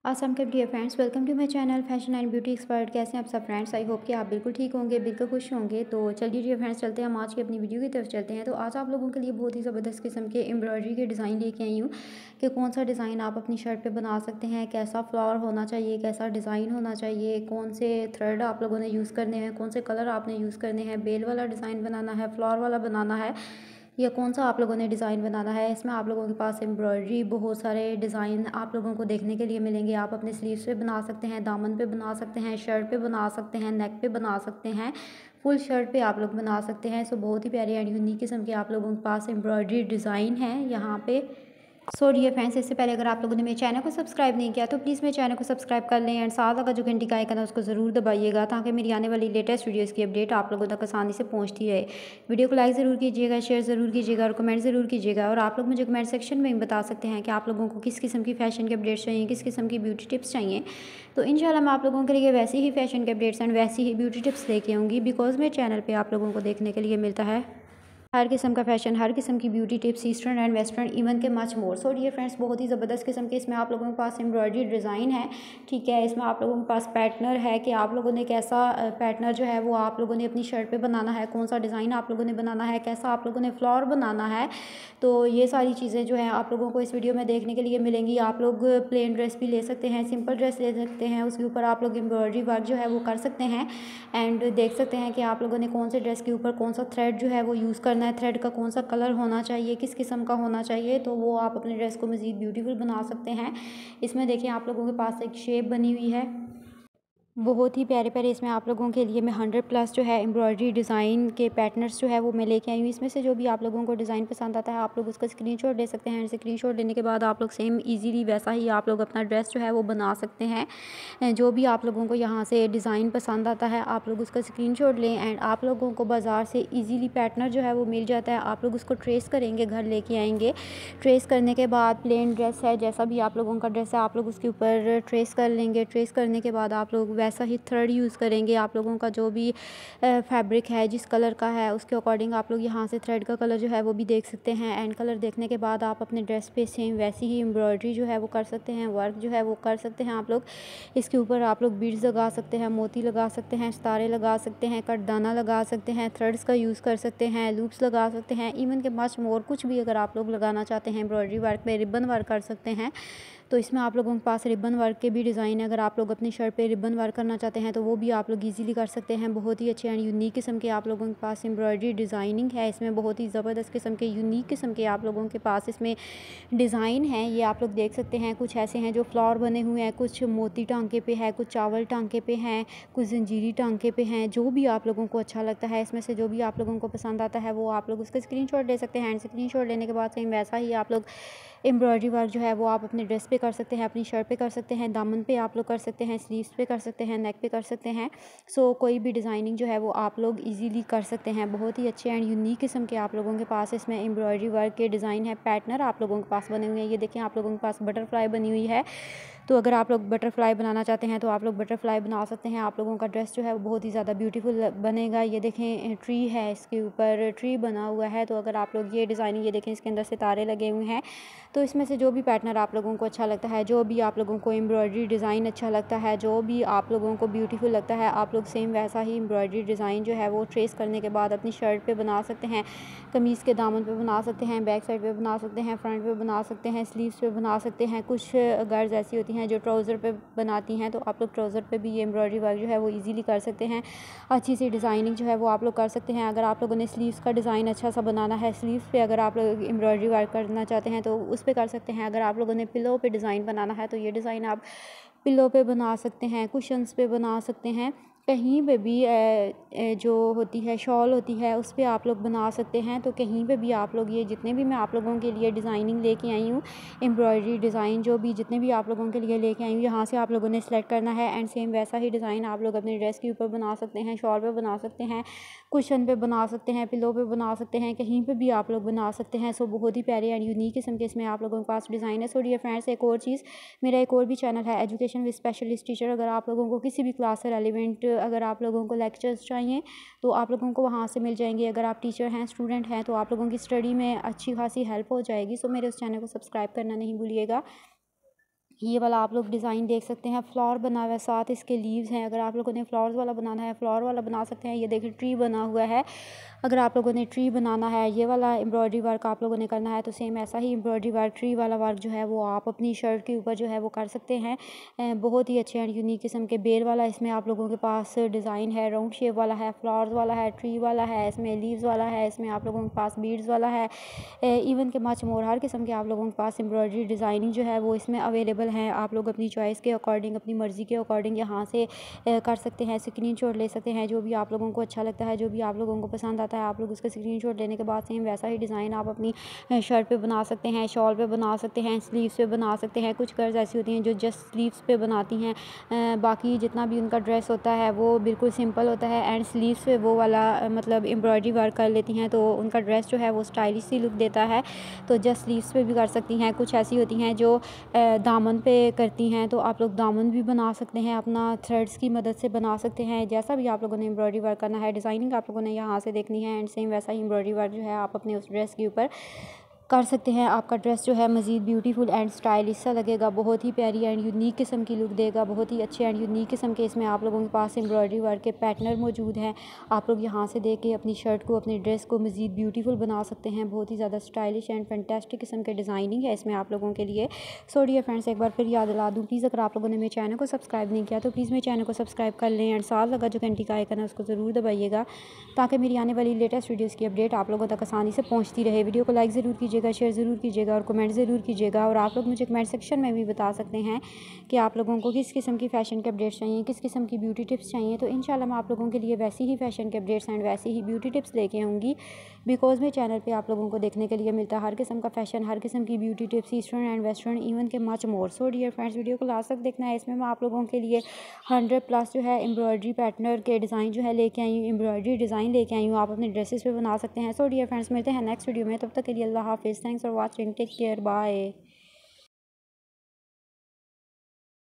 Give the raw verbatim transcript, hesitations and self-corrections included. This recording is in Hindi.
अस्सलाम वालेकुम dear friends, welcome to my channel fashion and beauty expert. कैसे हैं आप सब फ्रेंड्स? आई होप कि आप बिल्कुल ठीक होंगे, बिल्कुल खुश होंगे। तो चलिए डियर फ्रेंड्स, चलते हैं हम आज की अपनी वीडियो की तरफ चलते हैं। तो आज आप लोगों के लिए बहुत ही ज़बरदस्त किस्म के एम्ब्रॉयडरी के डिज़ाइन लेके आई हूँ कि कौन सा डिज़ाइन आप अपनी शर्ट पे बना सकते हैं, कैसा फ्लावर होना चाहिए, कैसा डिज़ाइन होना चाहिए, कौन से थ्रेड आप लोगों ने यूज़ करने हैं, कौन से कलर आपने यूज़ करने हैं, बेल वाला डिज़ाइन बनाना है, फ्लावर वाला बनाना है, या कौन सा आप लोगों ने डिज़ाइन बनाना है। इसमें आप लोगों के पास एम्ब्रॉयडरी बहुत सारे डिज़ाइन आप लोगों को देखने के लिए मिलेंगे। आप अपने स्लीव्स पे बना सकते हैं, दामन पे बना सकते हैं, शर्ट पे बना सकते हैं, नेक पे बना सकते हैं, फुल शर्ट पे आप लोग बना सकते हैं। सो बहुत ही प्यारी एंड यूनिक किस्म के आप लोगों के पास एम्ब्रॉयडरी डिज़ाइन है यहाँ पे। सो डियर फ्रेंड्स, इससे पहले अगर आप लोगों ने मेरे चैनल को सब्सक्राइब नहीं किया तो प्लीज़ मेरे चैनल को सब्सक्राइब कर लें एंड साथ लगा जो घंटी का आइकन है उसको ज़रूर दबाइएगा, ताकि मेरी आने वाली लेटेस्ट वीडियोस की अपडेट आप लोगों तक आसानी से पहुंचती रहे। वीडियो को लाइक ज़रूर कीजिएगा, शेयर ज़रूर कीजिएगा और कमेंट ज़रूर कीजिएगा। और आप लोग मुझे कमेंट सेक्शन में बता सकते हैं कि आप लोगों को किस किस्म की फ़ैशन के अपडेट्स चाहिए, किस किस्म की ब्यूटी टिप्स चाहिए। तो इंशाल्लाह मैं आप लोगों के लिए वैसी ही फ़ैशन के अपडेट्स एंड वैसी ही ब्यूटी टिप्स लेके आऊँगी, बिकॉज़ मेरे चैनल पर आप लोगों को देखने के लिए मिलता है हर किस्म का फैशन, हर किस्म की beauty tips, eastern and western, even के much more. So dear friends, बहुत ही ज़बरदस्त किस्म के इसमें आप लोगों के पास एम्ब्रॉयडरी डिज़ाइन है, ठीक है। इसमें आप लोगों के पास पैटर्नर है कि आप लोगों ने कैसा पैटर्नर जो है वो आप लोगों ने अपनी शर्ट पे बनाना है, कौन सा डिज़ाइन आप लोगों ने बनाना है, कैसा आप लोगों ने फ्लावर बनाना है। तो ये सारी चीज़ें जो हैं आप लोगों को इस वीडियो में देखने के लिए मिलेंगी। आप लोग प्लेन ड्रेस भी ले सकते हैं, सिंपल ड्रेस ले सकते हैं, उसके ऊपर आप लोग एम्ब्रॉयडरी वर्क जो है वो कर सकते हैं एंड देख सकते हैं कि आप लोगों ने कौन से ड्रेस के ऊपर कौन सा थ्रेड जो है वो यूज़ करना है, थ्रेड का कौन सा कलर होना चाहिए, किस किस्म का होना चाहिए। तो वो आप अपने ड्रेस को मज़ीद ब्यूटीफुल बना सकते हैं। इसमें देखें आप लोगों के पास एक शेप बनी हुई है, बहुत ही प्यारे प्यारे। इसमें आप लोगों के लिए मैं हंड्रेड प्लस जो है एम्ब्रॉयडरी डिज़ाइन के पैटर्न्स जो है वो मैं लेके आई हूँ। इसमें से जो भी आप लोगों को डिज़ाइन पसंद आता है आप लोग उसका स्क्रीनशॉट ले सकते हैं। स्क्रीनशॉट लेने के बाद आप लोग सेम इजीली वैसा ही आप लोग अपना ड्रेस जो है वो बना सकते हैं। जो भी आप लोगों को यहाँ से डिज़ाइन पसंद आता है आप लोग उसका स्क्रीनशॉट लें एंड आप लोगों को बाज़ार से ईजीली पैटर्न जो है वो मिल जाता है। आप लोग उसको ट्रेस करेंगे, घर लेके आएंगे। ट्रेस करने के बाद प्लेन ड्रेस है, जैसा भी आप लोगों का ड्रेस है आप लोग उसके ऊपर ट्रेस कर लेंगे। ट्रेस करने के बाद आप लोग वैसा ही थ्रेड यूज़ करेंगे। आप लोगों का जो भी फैब्रिक है जिस कलर का है उसके अकॉर्डिंग आप लोग यहाँ से थ्रेड का कलर जो है वो भी देख सकते हैं एंड कलर देखने के बाद आप अपने ड्रेस पे सेम वैसी ही एम्ब्रॉयडरी जो है वो कर सकते हैं, वर्क जो है वो कर सकते हैं। आप लोग इसके ऊपर आप लोग बीड्स लगा सकते हैं, मोती लगा सकते हैं, सितारे लगा सकते हैं, कटदाना लगा सकते हैं, थ्रेड्स का यूज़ कर सकते हैं, लूप्स लगा सकते हैं, इवन के मच मोर कुछ भी अगर आप लोग लगाना चाहते हैं एम्ब्रॉयडरी वर्क में, रिबन वर्क कर सकते हैं। तो इसमें आप लोगों के पास रिबन वर्क के भी डिज़ाइन है। अगर आप लोग अपनी शर्ट पे रिबन वर्क करना चाहते हैं तो वो भी आप लोग इजीली कर सकते हैं। बहुत ही अच्छे एंड यूनिक किस्म के आप लोगों के पास एम्ब्रॉयडरी डिज़ाइनिंग है। इसमें बहुत ही ज़बरदस्त किस्म के यूनिक किस्म के आप लोगों के पास इसमें डिज़ाइन हैं। ये आप लोग देख सकते हैं, कुछ ऐसे हैं जो फ्लावर बने हुए हैं, कुछ मोती टांके पे है, कुछ चावल टांके पे हैं, कुछ जंजीरी टांके पे हैं। जो भी आप लोगों को अच्छा लगता है इसमें से जो भी आप लोगों को पसंद आता है वो आप लोग उसका स्क्रीनशॉट ले सकते हैं एंड स्क्रीनशॉट लेने के बाद सेम वैसा ही आप लोग एम्ब्रॉयडरी वर्क जो है वो आप अपने ड्रेस पे कर सकते हैं, अपनी शर्ट पे कर सकते हैं, दामन पे आप लोग कर सकते हैं, स्लीव्स पे कर सकते हैं, नेक पे कर सकते हैं। सो कोई भी डिज़ाइनिंग जो है वो आप लोग इजीली कर सकते हैं। बहुत ही अच्छे एंड यूनिक किस्म के आप लोगों के पास इसमें एम्ब्रॉयडरी वर्क के डिज़ाइन है, पैटर्नर आप लोगों के पास बने हुए हैं। ये देखें आप लोगों के पास बटरफ्लाई बनी हुई है, तो अगर आप लोग बटरफ्लाई बनाना चाहते हैं तो आप लोग बटरफ्लाई बना सकते हैं। आप लोगों का ड्रेस जो है वो बहुत ही ज़्यादा ब्यूटीफुल बनेगा। ये देखें ट्री है, इसके ऊपर ट्री बना हुआ है। तो अगर आप लोग ये डिज़ाइनिंग ये देखें इसके अंदर सितारे लगे हुए हैं। तो इसमें से जो भी पैटर्न आप लोगों को अच्छा लगता है, जो भी आप लोगों को एम्ब्रॉयडरी डिज़ाइन अच्छा लगता है, जो भी आप लोगों को ब्यूटीफुल लगता है आप लोग सेम वैसा ही एम्ब्रॉयडरी डिज़ाइन जो है वो ट्रेस करने के बाद अपनी शर्ट पे बना सकते हैं, कमीज़ के दामन पे बना सकते हैं, बैक साइड पे बना सकते हैं, फ्रंट पे बना सकते हैं, स्लीव्स पे बना सकते हैं। कुछ गर्ल्स ऐसी होती हैं जो ट्राउज़र पे बनाती हैं, तो आप लोग ट्राउज़र पे भी ये एम्ब्रॉयडरी वर्क जो है वो ईजिली कर सकते हैं। अच्छी सी डिज़ाइनिंग जो है वो आप लोग कर सकते हैं। अगर आप लोगों ने स्लीव्स का डिज़ाइन अच्छा सा बनाना है, स्लीव्स पे अगर आप लोग एम्ब्रॉयडरी वर्क करना चाहते हैं तो उस पर कर सकते हैं। अगर आप लोगों ने पिलो पे डिज़ाइन बनाना है तो ये डिज़ाइन आप पिलो पे बना सकते हैं, कुशन्स पे बना सकते हैं, कहीं पे भी ए, ए, जो होती है शॉल होती है उस पर आप लोग बना सकते हैं। तो कहीं पे भी आप लोग ये जितने भी मैं आप लोगों के लिए डिज़ाइनिंग लेके आई हूँ, एम्ब्रॉयडरी डिज़ाइन जो भी जितने भी आप लोगों के लिए लेके आई हूँ, यहाँ से आप लोगों ने सेलेक्ट करना है एंड सेम वैसा ही डिज़ाइन आप लोग अपने ड्रेस के ऊपर बना सकते हैं, शॉल पे बना सकते हैं, कुशन पे बना सकते हैं, पिलो पे बना सकते हैं, कहीं पे भी आप लोग बना सकते हैं। सो बहुत ही प्यारे एंड यूनिक किस्म के इसमें आप लोगों के पास डिज़ाइन है। सो डियर फ्रेंड्स, एक और चीज़, मेरा एक और भी चैनल है एजुकेशन विद स्पेशलिस्ट टीचर। अगर आप लोगों को किसी भी क्लास से रेलिवेंट अगर आप लोगों को लेक्चर्स चाहिए तो आप लोगों को वहाँ से मिल जाएंगे। अगर आप टीचर हैं, स्टूडेंट हैं, तो आप लोगों की स्टडी में अच्छी खासी हेल्प हो जाएगी। सो मेरे उस चैनल को सब्सक्राइब करना नहीं भूलिएगा ये वाला आप लोग डिज़ाइन देख सकते हैं, फ्लावर बना हुआ है, साथ इसके लीव्स हैं। अगर आप लोगों ने फ्लावर्स वाला बनाना है फ्लावर वाला बना सकते हैं। ये देखिए ट्री बना हुआ है, अगर आप लोगों ने ट्री बनाना है, ये वाला एम्ब्रॉयडरी वर्क आप लोगों ने करना है तो सेम ऐसा ही एम्ब्रॉयडरी वर्क ट्री वाला वर्क जो है वो आप अपनी शर्ट के ऊपर जो है वो कर सकते हैं। बहुत ही अच्छे एंड यूनिक किस्म के बेल वाला इसमें आप लोगों के पास डिज़ाइन है, राउंड शेप वाला है, फ्लावर्स वाला है, ट्री वाला है, इसमें लीव्स वाला है, इसमें आप लोगों के पास बीड्स वाला है, इवन के मच मोर हर किस्म के आप लोगों के पास एम्ब्रॉयडरी डिज़ाइनिंग जो है वो इसमें अवेलेबल हैं। आप लोग अपनी चॉइस के अकॉर्डिंग, अपनी मर्ज़ी के अकॉर्डिंग यहाँ से कर सकते हैं, स्क्रीनशॉट ले सकते हैं। जो भी आप लोगों को अच्छा लगता है, जो भी आप लोगों को पसंद आता है, आप लोग उसका स्क्रीनशॉट लेने के बाद सेम वैसा ही डिज़ाइन आप अपनी शर्ट पे बना सकते हैं, शॉल पे बना सकते हैं, स्लीव्स पे बना सकते हैं। कुछ गर्ल्स ऐसी होती हैं जो जस्ट स्लीव्स पे बनाती हैं, बाकी जितना भी उनका ड्रेस होता है वो बिल्कुल सिंपल होता है एंड स्लीव्स पे वो वाला मतलब एम्ब्रॉयडरी वर्क कर लेती हैं तो उनका ड्रेस जो है वो स्टाइलिश सी लुक देता है। तो जस्ट स्लीव्स पे भी कर सकती हैं। कुछ ऐसी होती हैं जो दामन पे करती हैं तो आप लोग दामन भी बना सकते हैं, अपना थ्रेड्स की मदद से बना सकते हैं। जैसा भी आप लोगों ने एम्ब्रॉयडरी वर्क करना है, डिज़ाइनिंग आप लोगों ने यहाँ से देखनी है एंड सेम वैसा ही एम्ब्रॉयडरी वर्क जो है आप अपने उस ड्रेस के ऊपर कर सकते हैं। आपका ड्रेस जो है मज़ीद ब्यूटीफुल एंड स्टाइलिश सा लगेगा, बहुत ही प्यारी एंड यूनिक किस्म की लुक देगा। बहुत ही अच्छे एंड यूनिक किस्म के इसमें आप लोगों के पास एम्ब्रॉयडरी वर्क के पैटर्न मौजूद हैं। आप लोग यहाँ से देख के अपनी शर्ट को, अपने ड्रेस को मज़ीद ब्यूटीफुल बना सकते हैं। बहुत ही ज़्यादा स्टाइलिश एंड फैंटास्टिक किस्म के डिज़ाइनिंग है इसमें आप लोगों के लिए। सो डियर फ्रेंड्स, एक बार फिर याद दिला दूँ, प्लीज़ अगर आप लोगों ने मेरे चैनल को सब्सक्राइब नहीं किया तो प्लीज़ मेरे चैनल को सब्सक्राइब कर लें एंड साथ लगा जो घंटी का आइकन है उसको ज़रूर दबाइएगा ताकि मेरी आने वाली लेटेस्ट वीडियोज़ की अपडेट आप लोगों तक आसानी से पहुँचती रहे। वीडियो को लाइक ज़रूर कीजिएगा, शेयर ज़रूर कीजिएगा और कमेंट ज़रूर कीजिएगा। और आप लोग मुझे कमेंट सेक्शन में भी बता सकते हैं कि आप लोगों को किस किस्म की फ़ैशन के अपडेट्स चाहिए, किस किस्म की ब्यूटी टिप्स चाहिए। तो इंशाल्लाह मैं आप लोगों के लिए वैसी ही फ़ैशन के अपडेट्स एंड वैसी ही ब्यूटी टिप्स लेके आऊँगी, बिकॉज मेरे चैनल पे आप लोगों को देखने के लिए मिलता है हर किस्म का फ़ैशन, हर किस्म की beauty tips, eastern and western, even के much more. So dear friends, video को लास्ट तक देखना है। इसमें मैं आप लोगों के लिए हंड्रेड प्लस जो है एम्ब्रॉयडरी पैटर्न के डिज़ाइन जो है लेके आई हूँ, एम्ब्रॉयडरी डिज़ाइन लेके आई हूँ, आप अपने ड्रेसेस पे बना सकते हैं। सो डियर फ्रेंड्स, मिलते हैं नेक्स्ट वीडियो में, तब तक के लिए अल्लाह हाफिज़। Thanks for watching, take care, bye.